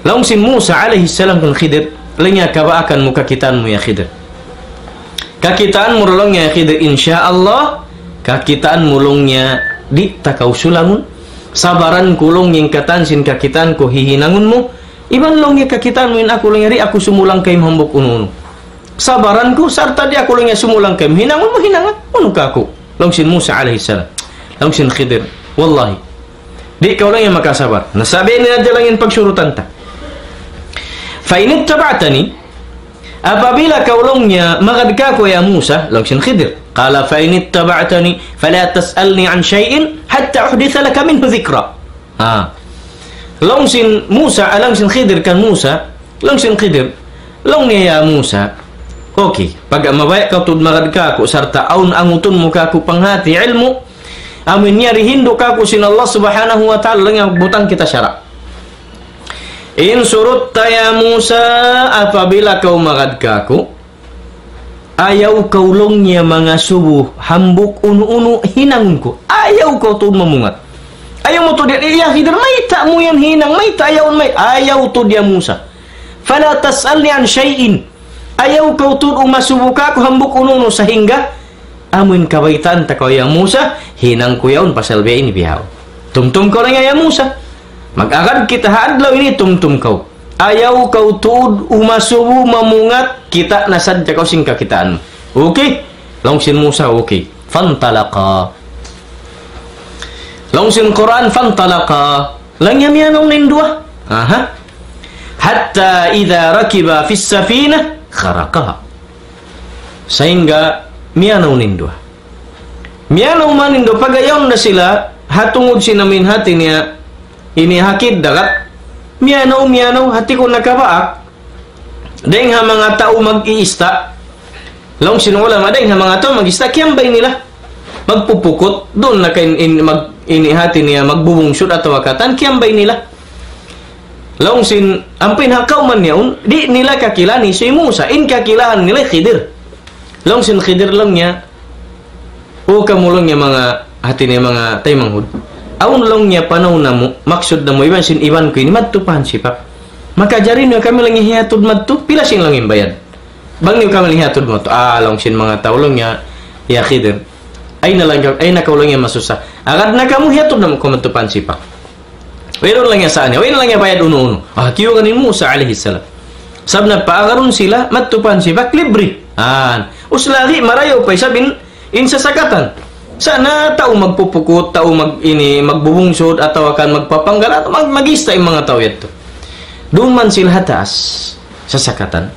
Long sin Musa alaihi salam kan Khidir lenya kaba akan muka kitanmu ya Khidir. Kakitaan mulungnya Khidir insyaallah kakitaan mulungnya di takau sulamun sabaran kulung yang katan sin kakitaan ko hihinangunmu iban longnya kakitaan min aku lengeri aku sumulang kay hambuk unu sabaranku sarta dia aku lengnya sumulang kay hinangunmu hinangan unu kaku long sin Musa alaihi salam long sin Khidir wallahi di kau lang yang makasabar nasabihin na jalangin pagsurutan ta fa in ittaba'tani apabila kaulungnya magadka ko ya Musa langsung Khidir qala fa in ittaba'tani fala tas'alni an syai'in hatta uhditha laka minhu dhikra langsung Musa langsung Khidir kan Musa langsung Khidir longnya ya Musa okay pag mabayak kau tud magadka ko sarta aun angutun muka ko panghati ilmu amin nyari hindu kaku sin Allah subhanahu wa ta'ala yang butang kita syarak in surutta ya Musa apabila kau magad kaku ayaw kaulongnya mga subuh hambuk unu-unu hinangunku ayaw kau tu memungat ayaw mo tu dia iya Khidir may ta mo yan hinang may ta ayaw tu dia Musa fala tas'alni an syai'in ayaw kau tu umasubuh kaku hambuk unu-unu sehingga amun kabaitan ta kau ya Musa hinang ko yaun pasal be ini bihaw tumtum kau lang ya Musa mag-agad kita hadlaw ini tumtum kau ayaw kau tud umasubu mamungat kita nasad kau sing kakitaan okay longsin Musa okay fantalaqa longsin Quran fantalaqa lang yamianong nindua hatta idha rakiba fis safinah kharaqaha sehingga mianaw nindua mianaw manindo pagayon na sila hatungod sinamin hati niya ini hakid dagat mianaw hati ko nakabaak dahil nga mga tao mag-iista long sinulam dahil nga mga tao mag-iista kiyambay nila magpupukot doon na kain inihati niya magbubungsod at wakatan kiyambay nila long sin ang pinakaw man yaon di nila kakilani si Musa in kakilahan nila Khidir long sin Khidir lang niya o kamulong niya mga hati niya mga taymanghud aun long niya panaw na mo maksud na mo iban sin iban ko ini madtupan sipak makajarin niyo kami lang hihatod madto pila sing lang imbayad bang niyo kami hihatod mo to long sin mga taulong niya ya Khidir ay nakaulong niya masusah agad na kamu hihatod na mo ko madtupan sipak wala lang niya saan niya wala lang niya bayad uno-uno kiyo ganin Musa alaihi salam sab na paagaron sila madtupan sipak libre uslali marayo pa sabin in sasakatan sana tao magpupukot tao magbubungsod atau akan magpapanggal atau magista yung mga tao ito doon man sila hatas sasakatan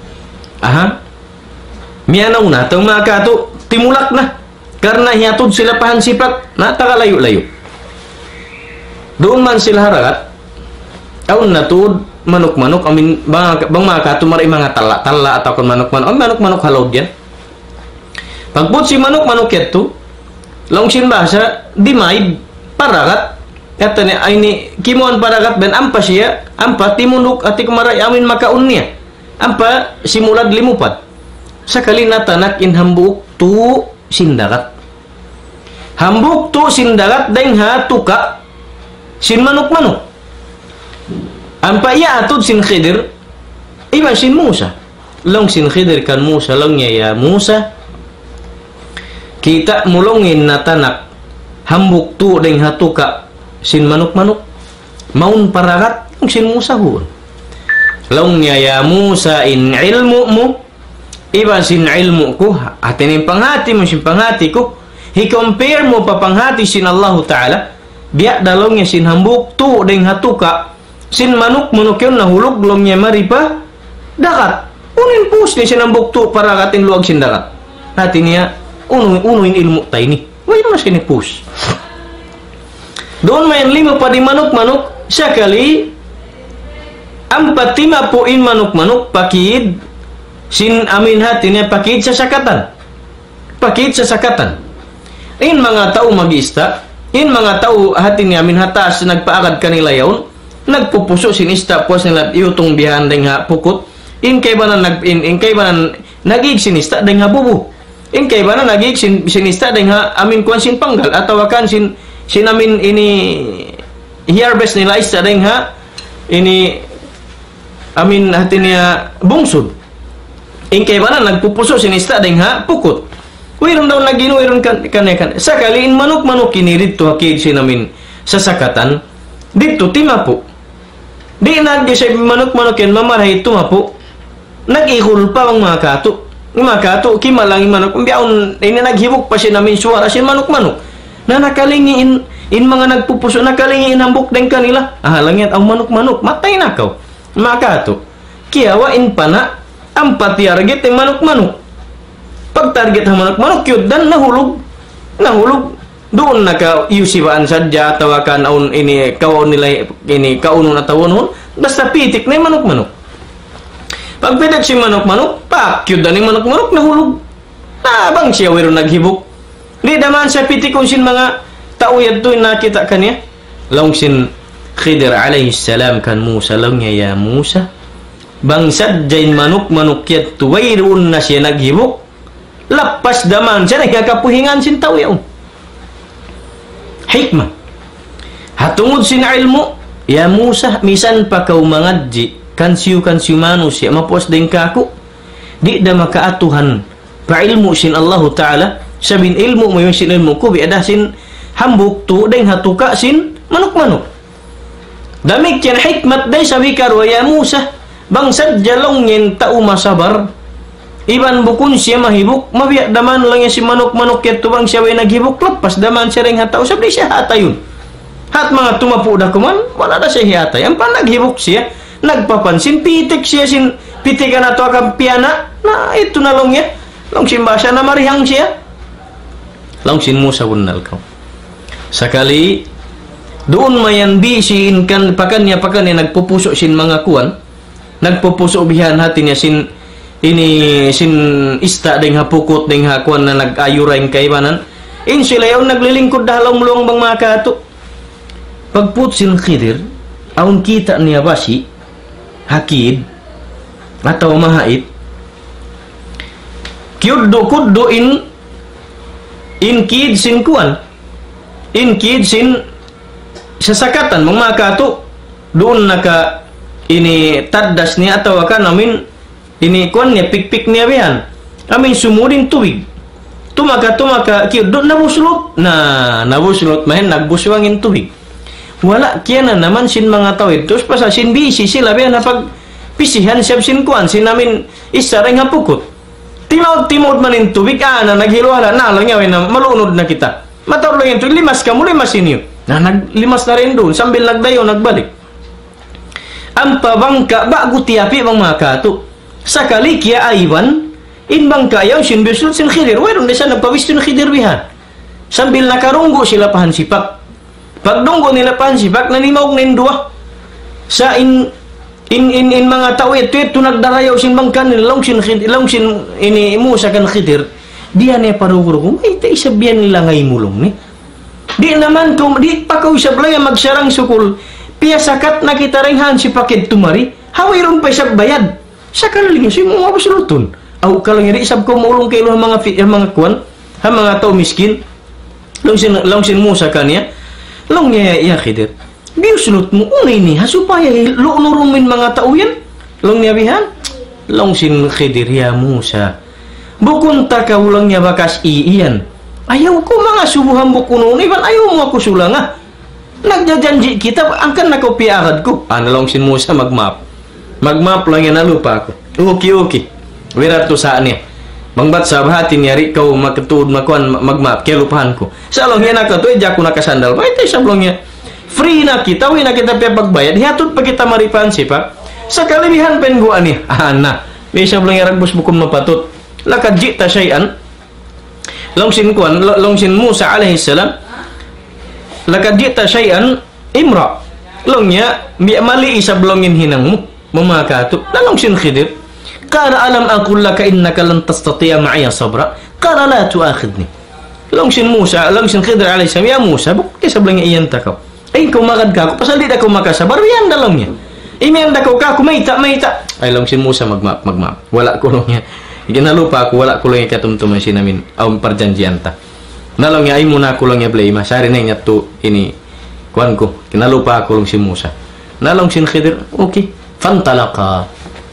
mianaw na itong mga kato timulak na karena hiatod sila pahansipat na takalayo-layo doon man sila haragat taon na tuod manok-manok amin bang mga kato maray mga tala atau kan manok-manok halaw yan pagput si manok-manok ito longsin bahasa dimaid paragat kata ni ini kimuan paragat ben ampa siya ampa timunduk ati kumaray amin makaunnya ampa simulad limupat sakali natanak in hambuk tu sindagat hambuk tu sindagat deng hatuka sin manok-manok ampa iya atud sin Khidir iba sin Musa long sin Khidir kan Musa longnya ya Musa kita mulungin na tanak hambuk tu deng hatuka sin manuk-manuk maun paragat sin Musa hun longnya ya Musa in ilmu mu iba sin ilmu ku atinin panghati mo sin panghati ku hi-compare mo papanghati sin Allah Ta'ala biak dalongnya sin hambuk tu deng hatuka sin manuk-manuk yun nahulog longnya maripa dakat unin pus ni sin hambuk tu paragatin luag sin dakat hati niya unuin ilmu tayo ni wala mas kinipus doon may 5 pa di manok-manok sakali ang 45 manok-manok pakid sin amin hati niya pakid sa sakatan in mga tao mag-ista in mga tao hati niya amin hatas nagpaagad kanila yaon nagpupuso sin ista puas nila iutong bihan deng ha pukot in kay banan nagig sinista deng ha bubu in kay ba na nagig sinista deng ha amin kuan sin panggal atau akan sin amin ini harvest nila isa deng ha ini amin hati niya bungsod. Ingkay ba na nagpupuso sinista ding ha pukot. Wiron daw nagino wiron kan. Sakali in manok-manok kini dito hakid sinamin sa sakatan dito timapo. Di nagdi sa manok-manok yan mamarahay tumapo. Nag-ihul pa ang mga kato. Ang mga kato kimalang manok. Biyaon ini naghibok pa siya namin suwara sin manok-manok. Na nakalingiin in mga nagpupuso nakalingiin hambok din kanila. Lang yan ang manok-manok matay na kaw. Mga kato. Kiyawain pa na ang pati-target ang manok-manok. Pag target ang manok-manok yun dan nahulog. Doon naka-iusibaan sadya tawakan aun ini kaon nila ini kaunon at tawon basta pitik na yung manok-manok. Pag pitik si manok-manok, pak yun dan yung manok-manok nahulog. Bang siya wiro naghibok. Di naman sa pitik kung sin mga tauyad to nakita kanya. Long sin Khidir alayhi salam kan Musa lang niya ya Musa. Bang sadya manok-manok yat tuwayroon na siya naghibok. Lapas daman siya nagkakapuhingan sin tauyad. Hikmah. Hatungod sin ilmu, ya Musa, misan pa kau mangadji, kansiu manusia, mapuas din kaku, di da makaatuhan, pa ilmu sin Allah Ta'ala, sabin ilmu mo yung sin ilmu ko, biada sin hambuk tu, din hatuka sin manok-manok. Damik yan hikmat day sabi karwa, ya Musa, bangsad jalong yin tau masabar, iban bukun siya mahibuk, mabiyak daman lang yan si manok-manok yat tubang siya way naghibuk, lepas daman siya rin hataw, sabi siya hatayun. Hat mga tumapu da kuman, wala na siya hatay. Ang pan naghibuk siya, nagpapansin, pitik siya, pitikan ato akang piana, na ito na lang yan. Lang simbasa na marihang siya. Lang sin Musa bunal ka. Sakali, doon mayan bisiin kan, pakanya nagpupuso sin mga kuwan, nagpupuso bihan hati niya ini sin ista ding hapukot ding hakuan na nag-ayurain kaibanan in sila yung naglilingkod dahalong luang bang mga kato pagput sin Khidir aun kita niya basi hakid atau mahait kuddo in kid sin kuan in kid sin sasakatan mga kato doon naka ini taddas niya atau akan amin ini kuan niya, pik-pik niya bihan. Amin sumudin tubig. Tumaka, doon nabuslot. Nabuslot, mahin, nagbuswangin tubig. Wala, kaya na naman sin mga tawid. Terus pasa, sin bisi sila bihan na pag pisihan siya sin kuan, sin namin isa rin hapukot. Timod manin tubig, na naghiluhala, lang yaw, na malunod na kita. Matawag lang yung tubig, limas inyo. Naglimas na rin doon, sambil nagdayo, nagbalik. Ang pabangka, bago tiyapi ang mga kato. Sakali kia aiwan in bangka yaw sin bislot sin Khidir wala na siya nagpawisto ng Khidir bihan sambil nakarunggo sila pahan sipak pagdunggo nila pahan sipak nanimawag na indua sa in mga tao ito nagdarayaw sin bangka nila long sin ini Musa kan Khidir diyan ay parugurugong ay tayo sabihan nila ngay mulong ni di naman di pa kaw sablay magsarang sukul piyasakat na kita ringhan si pakid tumari hawirong pa siya bayad sakali nga siya mga pasulutun. Aw kalau nga isab ko maulong kayo mga kuwan, mga tao miskin. Long sin Musa kanya. Long niya ya Khidir. Biusulot mo unay ni hasupaya lunurumin mga tao yan. Long niya bihan. Long sin Khidir ya Musa. Bukun ta ka ulang niya bakas iyan. Ayaw ko mga subuhan bukuno iban ayaw mo ako sulanga. Nagjajanji kita angkan na ko piarad ko. Long sin Musa magmap lang yan nalupa ako. Okay. Wirat to saan niya. Mangbat sa bahatin niya, ikaw magkatuod magmap, kaya lupahan ko. Sa along yan ako, ito, ko nakasandal. Ito, sablong niya. Free na kita, na kita pagbayad. Hiatod pa kita maripan sipa. Sa kalimihan penguan niya. May sablong niya ragbos bukom mapatut. Lakadji ta syai'an. Long sin Musa alaihi salam. Lakadji ta syai'an imra. Long niya, mali isablongin hinang mo. Memakatuk lalong sin Khidir qala alam aqul laka innaka lan tastati'a ma'iya sabra qala la tu'akhidni long sin Musa long sin Khidir alayhi salam ya Musa bukti sablang iyan takaw ay kung magad ka pasal di ako makasabar yan dalong niya imiyan dakaw ka kumaita ay long sin Musa magmap wala ko long niya ginalupa ako wala ko long ikatumtuman sinamin aw perjanjian ta nalong niya ay muna ko long niya blay masari na niya to ini kuan ko kinalupa ako long sin Musa nalong sin Khidir okay Fantalaqa.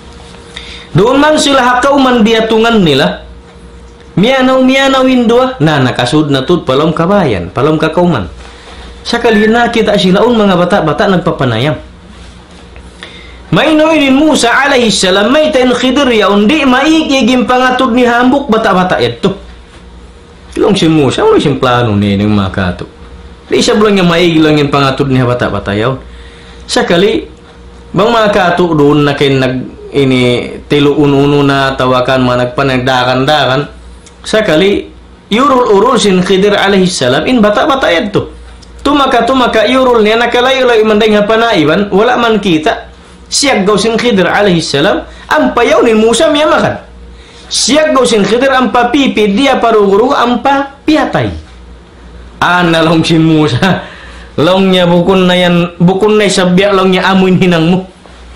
Doon man sila hakauman biatungan nila. Mianaw-mianawin dua. Na nakasud na tud palom kabayan, palom kakauman. Sakali nakita silaon mga bata-bata nagpapanayam. May noinin Musa alaihi salam may ten Khidir yaon di maikigim pangatud ni hambuk bata-bata ito. Ilong si Musa, wala siyang plano ni ng mga kato. Di siya bulang yung maigi lang yung pangatud ni bata-bata yaon. Sakali, bang mga kato doon na kayo ini tilo ununo na tawakan mga nagpanagdakan-dakan. Sakali, yurul-urul sin Khidir alaihi salam in bata-bata ito. Tumaka yurul niya nakalayo-layo mandang hapanaiban, wala man kita. Siyag gaw sin Khidir alaihi salam, ang payaw ni Musa miyamakan. Siyag gaw sin Khidir ang papipid dia paruguru ang papiatay. Long sin Musa. Long niya bukun na sabya long niya amuin hinang mo.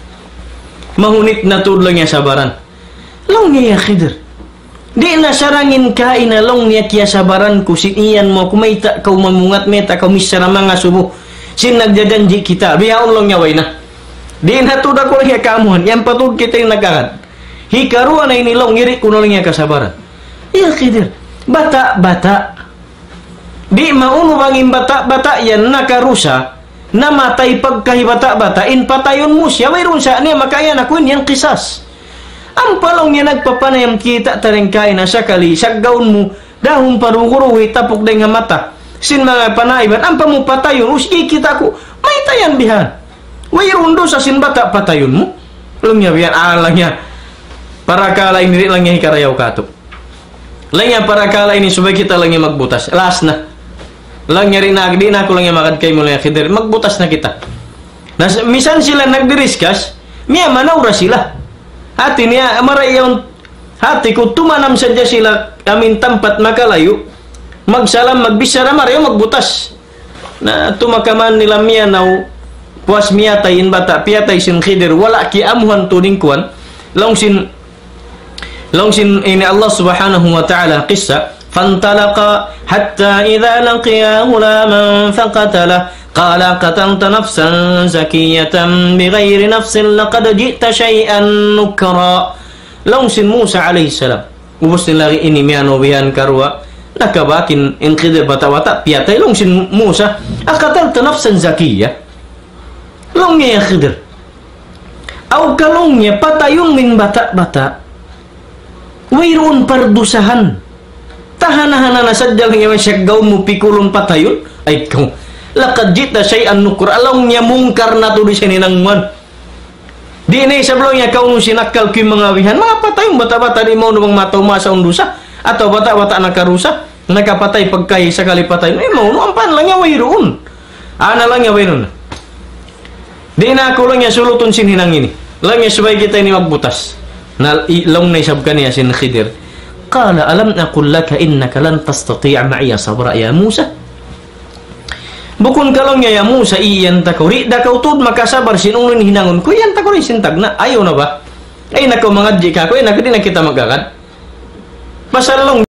Mahunit na tudlo niya sabaran. Long niya Khidir. Di na sarangin ka inalong niya kaya sabaran ko siniyan mo kumaita kau mamungat meta kau misara mga subo sin nagjajanji kita bihaon long niya way na di na tuda ko niya kamuhan yan patud kita yung nagagad hikaruan na inilong ngiri kuno lang niya kasabaran. Iya Khidir bata-bata di mauno bangin bata-bata yan nakarusa namatay pagkahibata-bata in patayon mo siya mayroon sa niya makaya na kuin yan kisas. Ang palong niya nagpapanayam kita tarengkay na sakali saggaon mo dahon paruguruhi tapok day nga mata sin mga panaiban ang pamupatayon usgi kita ko may tayan bihan wayron do sa sin bata patayon mo lang niya bihan lang niya para kala ini lang niya hikarayaw kato lang niya para kala ini subay kita lang niya magbutas last na lang niya rin di na ako lang niya makad kay mo lang Khidir magbutas na kita misan sila nagdiriskas miya manawra sila hati niya marayaw hati ko tumanam sadya sila amin tampat makalayo magsalam magbisara marayaw magbutas na tumakaman nila miyanaw puas miyatayin bata piyatay sin Khidir wala ki amuhan tuning kuan long sin ini Allah subhanahu wa ta'ala qissa fantalaqa hatta idha laqiya ghulaman faqatalah قال قتلت نفسا زكية بغير نفس لقد جئت شيئا نكرا لون سن موسى عليه السلام ubus lagi ini miano bihan karwa nakabakin in Khidir bata-bata piyatay long sin Musa qatalta nafsan zakiyah long niya Khidir aw kalong niya patayong min bata-bata wayroon pardusahan tahanahan na sadyang yung syaggaw mo pikulong patayon ay kung laqad jita syai'an nukur along niya mungkar na to di sininangman di na isablong niya kaunong sinakal ko yung mga wihan mga patay yung bata-bata di mo namang matuma sa undusa atau bata-bata nakarusa nakapatay pagkay sa kalipatay mo ang pan lang niya wayroon ana lang niya wayroon di na ako lang niya suluton sinhinang ini lang niya subay kita ini magbutas na ilong na isabka niya sin Khidir qala alam aqul laka innaka lan tastati'a ma'iya sabra ya Musa bukun kalong niya ya Musa iyan takuri da kau tud makasabar sinunun hinangon ko yan takuri sintag na ayaw na ba ay nako mga jika ko ay nakita magagad pasal long